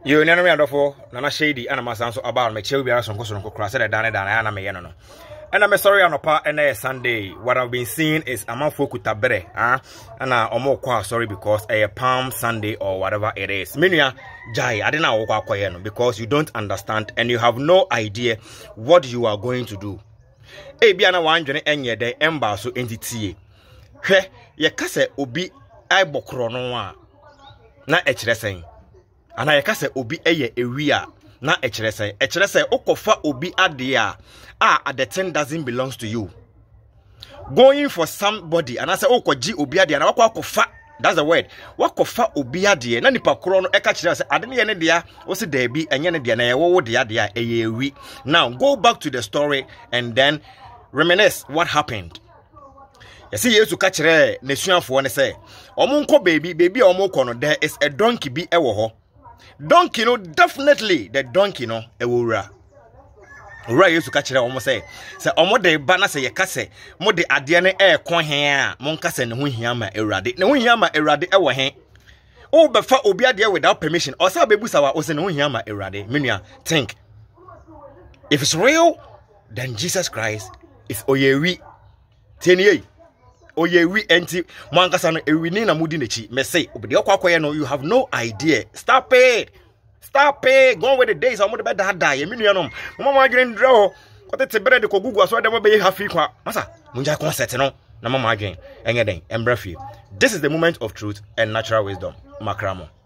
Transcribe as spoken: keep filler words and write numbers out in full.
You never know for Nana Shady and my son so about my children some custom cross it down and I am a and I'm sorry on a part and a Sunday. What I've been seeing is a man for kutabere, ah, and I'm more quite sorry because a Palm Sunday or whatever it is. Minia Jai, I didn't know because you don't understand and you have no idea what you are going to do. A Biana one journey and ye de ember so entity. He, ye kase obi I bokrono na echreseng. And I kase obi eye ewia na echreseng. Echreseng okofa obi adia. Ah, at the ten doesn't belongs to you. Going for somebody and I say, oh, ji obiadia na wako fa. That's the word. Wako fa obiadia. Na nipa krono eka chira say adeni yene dia osi debi enyene dia na yewo dia dia eyewi. Now go back to the story and then reminisce what happened. You see, Yesu ka chire nesuafo ne say, omo nko baby baby omo ko no there is a donkey bi ewo ho. Donkey no definitely the donkey no ewo ra. Right, you to catch it almost say, say, Omo de banner say, Yacase, Mo de Adiane air coin here, Moncass and Winhama eradi, no Winhama eradi, our hand. Oh, but for Obia without permission, or Sabebusawa was in Winhama eradi, Minia, think. If it's real, then Jesus Christ is Oyewi. Tenye, Oyewi enti, Mancasan, a winina mudinichi, may say, Obioquano, you have no idea. Stop it. Stop it. Go with the days. I'm going to bed die. A million. Mama, green draw. What it's a bread to Google. So I never be half equal. Massa, Munja concert, no. No, Mama, again. And again, and breathy. This is the moment of truth and natural wisdom. Makramo.